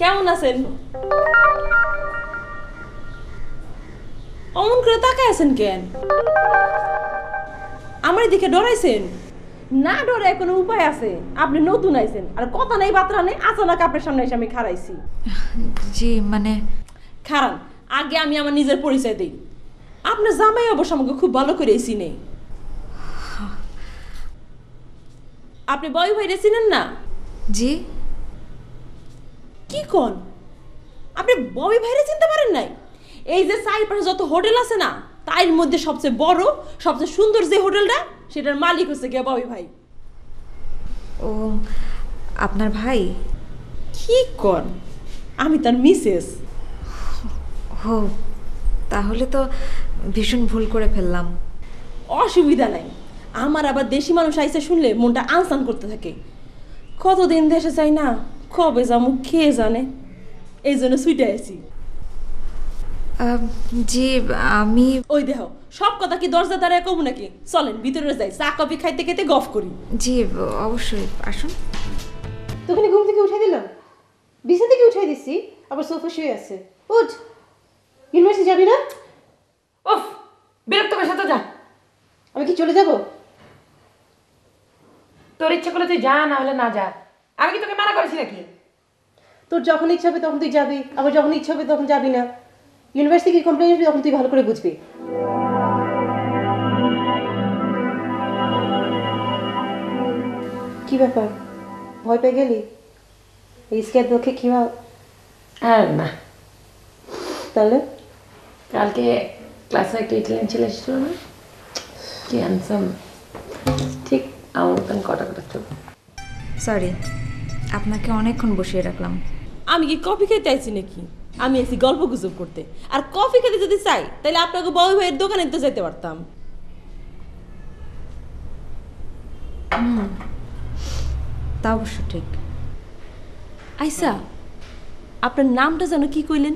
কেমন আছেন? অমন করে তাকায় আছেন কেন? আমার দিকে ডরাইছেন? না ডরে কোনো উপায় আছে? আপনি নতুন আইছেন আর কথা নেই বার্তা নেই, আচানক আপনার সামনে এসে আমি খাড়াইছি। জি মানে খারান, আগে আমি আমার নিজের পরিচয় দিই। আপনার জামাই অবশ্য আমাকে খুব ভালো করে চিনে। আপনি বয় ভাইরে চিনেন না? জি কি কোন? আপনি ববি ভাইরে চিনতে পারেন নাই? এই যে চারিপাশে যত হোটেল আছে না, তার মধ্যে সবচেয়ে বড় সবচেয়ে সুন্দর যে হোটেলটা, সেটার মালিক হচ্ছে গিয়া ববি ভাই। ও আপনার ভাই? কি কোন? আমি তার মিসেস। ও তাহলে তো ভীষণ ভুল করে ফেললাম। অসুবিধা নাই, আমার আবার দেশি মানুষ আইসে শুনলে মনটা আনসান করতে থাকে। কতদিন দেশে যাই না, কবে যাবো খেয়ে জানে, এই জন্য সুইটে আছি। জি আমি ওই দেহ সব কথা কি দরজা দাঁড়ায় কমু নাকি? চলেন ভিতরে যাই, চা কফি খাইতে খাইতে গফ করি। জি অবশ্যই আসুন। তোকে ঘুম থেকে উঠাই দিলাম, বিছানা থেকে উঠাই দিচ্ছি, আবার সোফা শুয়ে আছে। উঠ, ইউনিভার্সিটি যাবি না? উফ, বিরক্ত করে সাথে যা। আমি কি চলে যাব? তোর ইচ্ছে করলে তুই যা, না হলে না যা। আমি কি তোকে মানা করেছি নাকি? তোর যখন ইচ্ছা হবে তখন তুই যাবি, আবার যখন ইচ্ছা হবে তখন যাবি না। ইউনিভার্সিটি কমপ্লেন আসবি তখন তুই ভালো করে বুঝবি। কি ব্যাপার, ভয় পেয়ে গেলি? এই স্কেট দেখে কি আর না, তাহলে? কালকে ক্লাসে একটা ইটালিয়ান ছেলে এসেছিল না, কি হ্যান্ডসাম, ঠিক আমার মতন কটা কটা চোখ। সরি আপনাকে অনেকক্ষণ বসিয়ে রাখলাম। আমি কি কফি খেতে আইছি নাকি? আমি এসি গল্প গুজব করতে। আর কফি খেতে যদি চাই তাহলে আপনাকে ববি ভাইয়ের দোকানে তো যেতে পারতাম। তা অবশ্য ঠিক। আইসা, আপনার নামটা যেন কি কইলেন?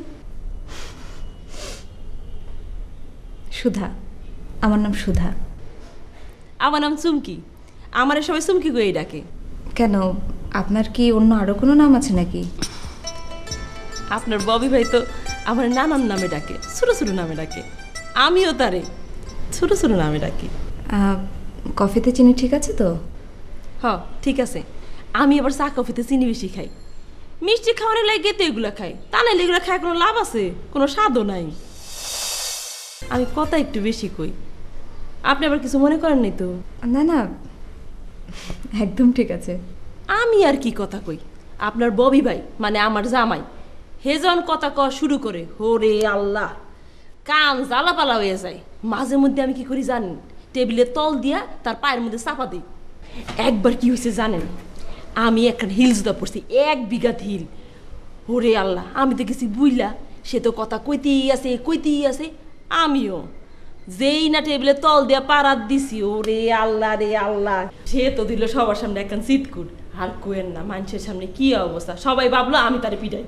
সুধা, আমার নাম সুধা। আমার নাম চুমকি। আমার সবাই চুমকি কই ডাকে। কেন আপনার কি অন্য আরো কোনো নাম আছে নাকি? আপনার ববি ভাই তো আমার নানান নামে ডাকে, ছোট ছোট নামে ডাকে। আমিও তারে ছোট ছোট নামে ডাকি। কফিতে চিনি ঠিক আছে তো? হ ঠিক আছে। আমি আবার চা কফিতে চিনি বেশি খাই। মিষ্টি খাওয়ানোর লাগে তো এগুলো খাই, তা নাহলে এগুলো খায় কোনো লাভ আছে? কোনো স্বাদও নাই। আমি কথা একটু বেশি কই, আপনি আবার কিছু মনে করেন নাই তো? না না, একদম ঠিক আছে। আমি আর কি কথা কই, আপনার ববি ভাই মানে আমার জামাই হে যখন কথা কওয়া শুরু করে, হোরে আল্লাহ, কান জ্বালাপালা হয়ে যায়। মাঝে মধ্যে আমি কি করি জানেন? টেবিলের তল দিয়া তার পায়ের মধ্যে চাপা দিই। একবার কি হয়েছে জানেন? আমি একটা হিল জুতা পড়ছি, 1 বিঘা হিল। হোরে আল্লাহ, আমি তো গেছি বুইলা, সে তো কথা কইতেই আছে। আমিও যেই না টেবিলের তল দিয়া পারাত দিছি, ওরে আল্লাহ রে আল্লাহ, সে তো দিল সবার সামনে একখান চিৎকুট। আর কোয়েন না, মানুষের সামনে কি অবস্থা, সবাই ভাবলো আমি তারে পিটাই।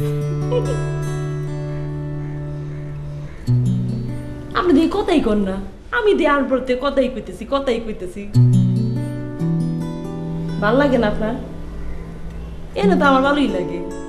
আপনি দিয়ে কথাই কর না, আমি দিয়ে আর পড়তে কথাই কইতেছি। ভাল লাগে না আপনার? এনে তো আমার ভালোই লাগে।